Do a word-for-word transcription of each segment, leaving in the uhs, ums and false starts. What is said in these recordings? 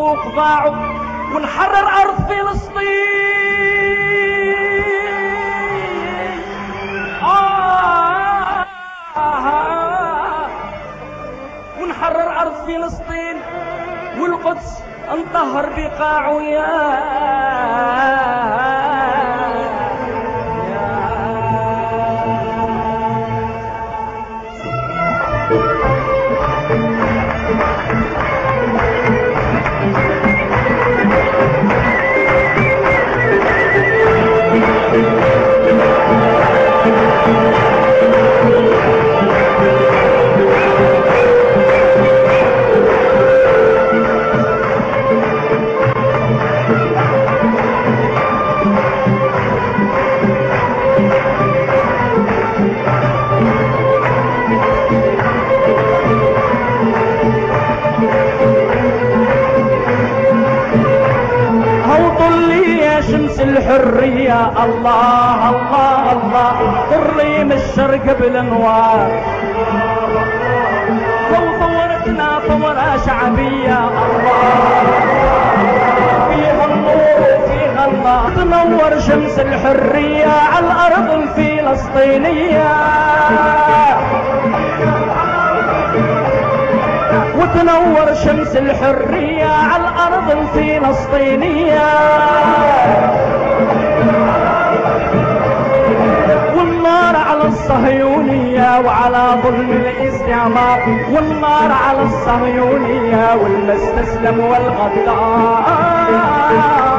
نفوق ضاعوا ونحرر أرض فلسطين. آه آه ونحرر أرض فلسطين والقدس انطهر بقاعه يا شمس الحرية. الله الله الله طري من الشرق بالانوار وثورتنا ثورة شعبية. الله فيها النور وفيها الله. تنور شمس الحرية على الأرض الفلسطينية وتنور شمس الحرية على الأرض الفلسطينية والنار على الصهيونية وعلى ظلم الاستعمار. والنار على الصهيونية والمستسلم والغدار.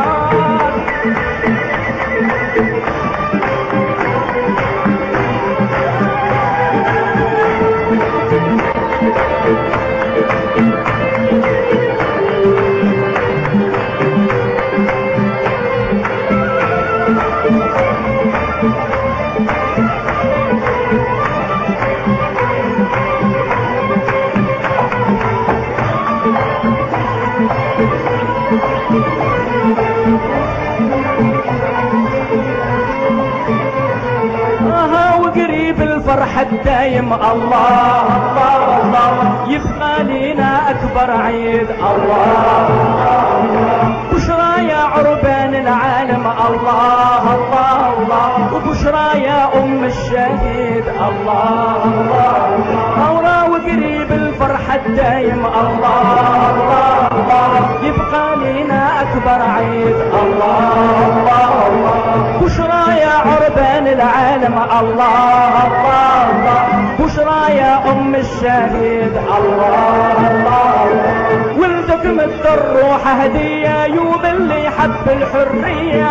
الفرحة الدايم. الله الله الله يبقى لينا أكبر عيد. الله بشرى يا عربان العالم. الله الله الله وبشرى يا أم الشهيد. الله الله ثورة وقريب الفرحة الدايم. الله الله الله يبقى لينا أكبر عيد. الله الله الله بشرى يا عربان العالم. الله الله الله بشرى يا أم الشهيد. الله الله ولدك مد الروح هدية يوم اللي حب الحرية.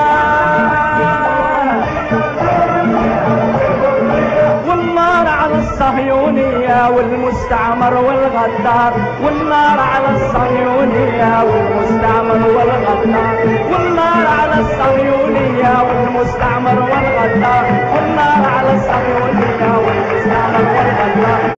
والنار على الصهيونية والمستعمر والغدار. والنار على الصهيونية والمستعمر والغدار. والنار على الصهيونية والمستعمر والغدار. والنار على الصهيونية والمستعمر